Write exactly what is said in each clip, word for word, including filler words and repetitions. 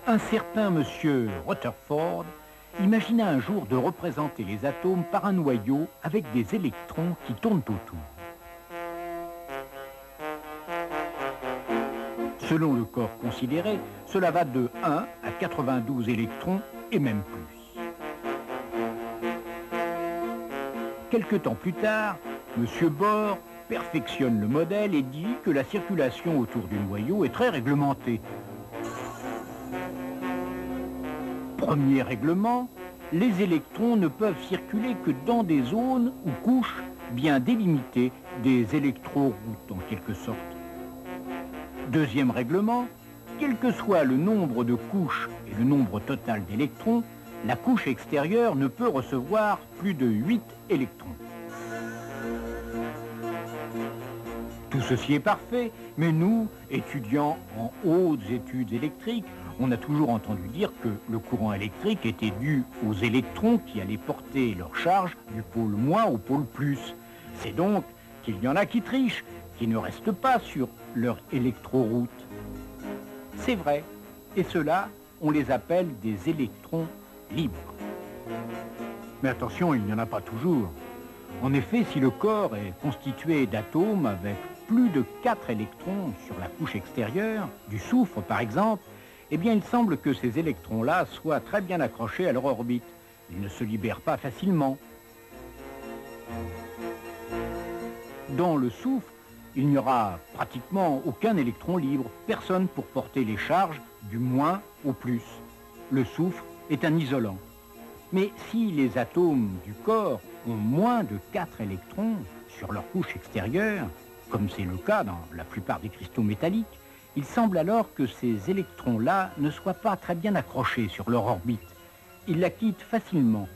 Un certain monsieur Rutherford imagina un jour de représenter les atomes par un noyau avec des électrons qui tournent autour. Selon le corps considéré, cela va de un à quatre-vingt-douze électrons et même plus. Quelque temps plus tard, monsieur Bohr perfectionne le modèle et dit que la circulation autour du noyau est très réglementée. Premier règlement, les électrons ne peuvent circuler que dans des zones ou couches bien délimitées, des électroroutes en quelque sorte. Deuxième règlement, quel que soit le nombre de couches et le nombre total d'électrons, la couche extérieure ne peut recevoir plus de huit électrons. Tout ceci est parfait, mais nous, étudiants en hautes études électriques, on a toujours entendu dire que le courant électrique était dû aux électrons qui allaient porter leur charge du pôle moins au pôle plus. C'est donc qu'il y en a qui trichent, qui ne restent pas sur leur électroroute. C'est vrai, et ceux-là, on les appelle des électrons libres. Mais attention, il n'y en a pas toujours. En effet, si le corps est constitué d'atomes avec plus de quatre électrons sur la couche extérieure, du soufre par exemple, eh bien il semble que ces électrons-là soient très bien accrochés à leur orbite. Ils ne se libèrent pas facilement. Dans le soufre, il n'y aura pratiquement aucun électron libre, personne pour porter les charges du moins au plus. Le soufre est un isolant. Mais si les atomes du corps ont moins de quatre électrons sur leur couche extérieure, comme c'est le cas dans la plupart des cristaux métalliques, il semble alors que ces électrons-là ne soient pas très bien accrochés sur leur orbite. Ils la quittent facilement.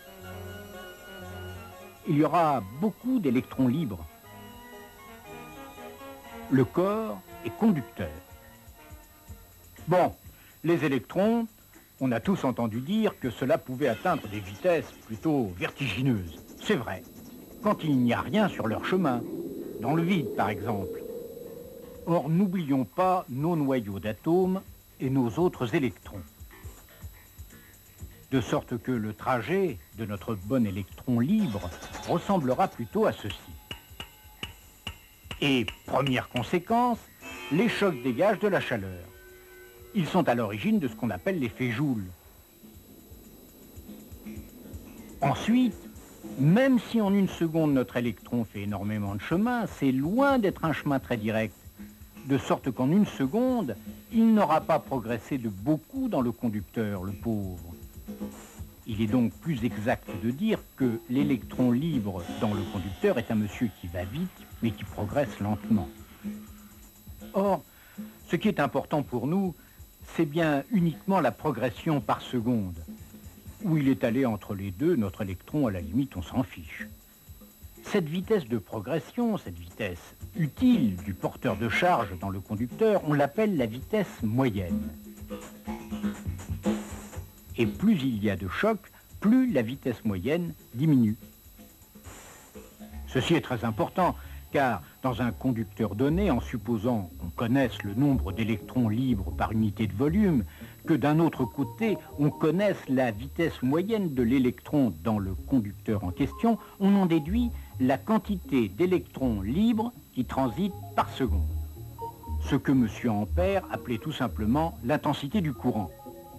Il y aura beaucoup d'électrons libres. Le corps est conducteur. Bon, les électrons, on a tous entendu dire que cela pouvait atteindre des vitesses plutôt vertigineuses. C'est vrai, quand il n'y a rien sur leur chemin, dans le vide par exemple. Or, n'oublions pas nos noyaux d'atomes et nos autres électrons. De sorte que le trajet de notre bon électron libre ressemblera plutôt à ceci. Et première conséquence, les chocs dégagent de la chaleur. Ils sont à l'origine de ce qu'on appelle l'effet Joule. Ensuite, même si en une seconde notre électron fait énormément de chemin, c'est loin d'être un chemin très direct. De sorte qu'en une seconde, il n'aura pas progressé de beaucoup dans le conducteur, le pauvre. Il est donc plus exact de dire que l'électron libre dans le conducteur est un monsieur qui va vite, mais qui progresse lentement. Or, ce qui est important pour nous, c'est bien uniquement la progression par seconde. Où il est allé entre les deux, notre électron, à la limite, on s'en fiche. Cette vitesse de progression, cette vitesse utile du porteur de charge dans le conducteur, on l'appelle la vitesse moyenne. Et plus il y a de chocs, plus la vitesse moyenne diminue. Ceci est très important, car dans un conducteur donné, en supposant qu'on connaisse le nombre d'électrons libres par unité de volume, que d'un autre côté, on connaisse la vitesse moyenne de l'électron dans le conducteur en question, on en déduit la quantité d'électrons libres qui transitent par seconde. Ce que M. Ampère appelait tout simplement l'intensité du courant.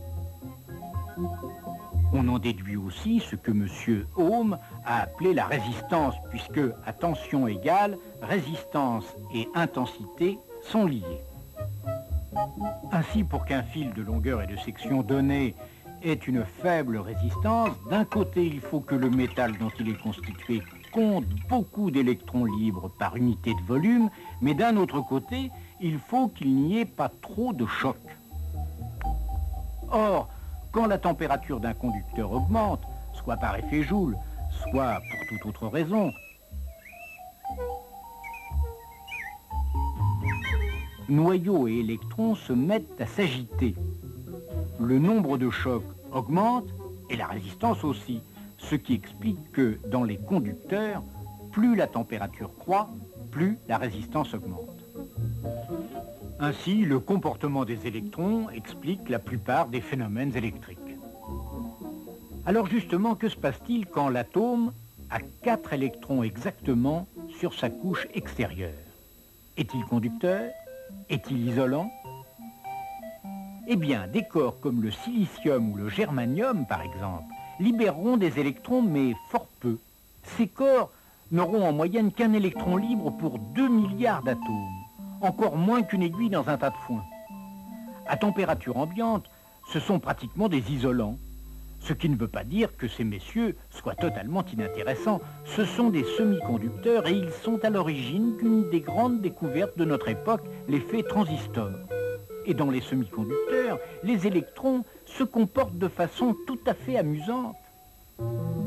On en déduit aussi ce que M. Ohm a appelé la résistance, puisque, à tension égale, résistance et intensité sont liées. Ainsi, pour qu'un fil de longueur et de section donnée ait une faible résistance, d'un côté, il faut que le métal dont il est constitué compte beaucoup d'électrons libres par unité de volume, mais d'un autre côté, il faut qu'il n'y ait pas trop de chocs. Or, quand la température d'un conducteur augmente, soit par effet Joule, soit pour toute autre raison, noyaux et électrons se mettent à s'agiter. Le nombre de chocs augmente et la résistance aussi, ce qui explique que dans les conducteurs, plus la température croît, plus la résistance augmente. Ainsi, le comportement des électrons explique la plupart des phénomènes électriques. Alors justement, que se passe-t-il quand l'atome a quatre électrons exactement sur sa couche extérieure? Est-il conducteur? Est-il isolant? Eh bien, des corps comme le silicium ou le germanium, par exemple, libéreront des électrons, mais fort peu. Ces corps n'auront en moyenne qu'un électron libre pour deux milliards d'atomes, encore moins qu'une aiguille dans un tas de foin. À température ambiante, ce sont pratiquement des isolants, ce qui ne veut pas dire que ces messieurs soient totalement inintéressants. Ce sont des semi-conducteurs et ils sont à l'origine d'une des grandes découvertes de notre époque, l'effet transistor. Et dans les semi-conducteurs, les électrons se comportent de façon tout à fait amusante.